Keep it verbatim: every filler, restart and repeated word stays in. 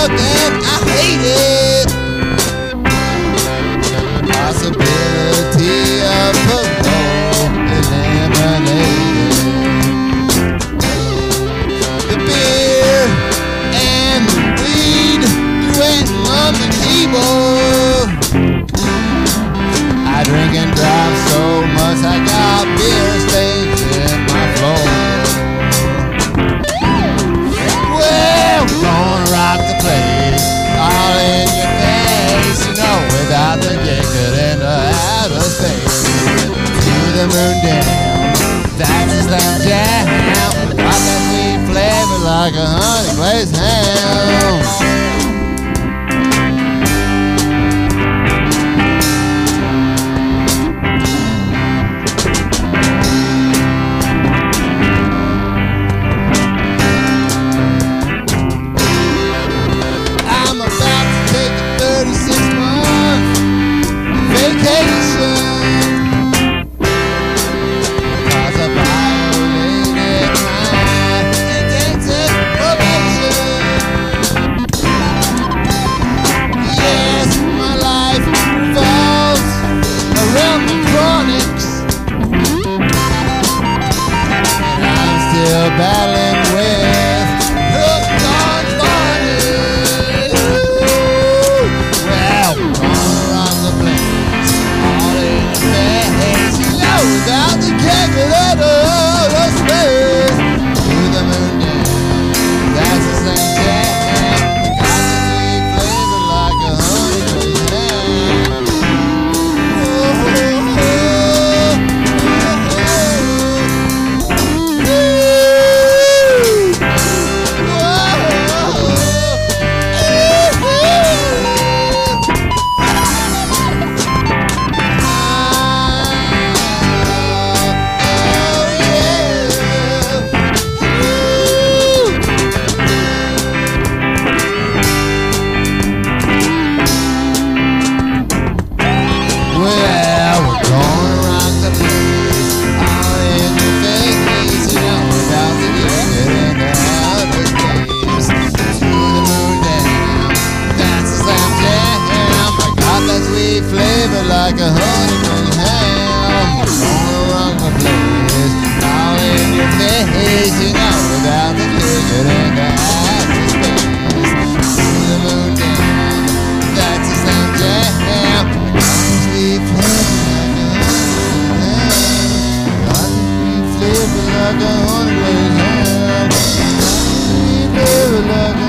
love and I hate it. Possibility of parole eliminated. The beer and the weed, duetting on the keyboard. I drink and drive so much I got beer stains in my floor. Well, we're gonna rock the place, all in your face, you know, without the kicker into outer space. To the moon down, that's a slam jam. Got that sweet flavor like a honey glazed ham. Battling with hooked on Cronics. Well, we're gonna rock the place, all in your face, you know, without the calculator of space. To the moon down, that's the same jam. Got the sweet flavor like a honey glazed ham. Oh, oh, oh. Flavor like a honey glazed ham. We're gonna rock the place, all in your face, you know, without the ticket and the outer space. To the moon down, that's the same jam. Sweet flavor like a honey glazed ham. Got the sweet flavor like a honey glazed ham. Sweet flavor like a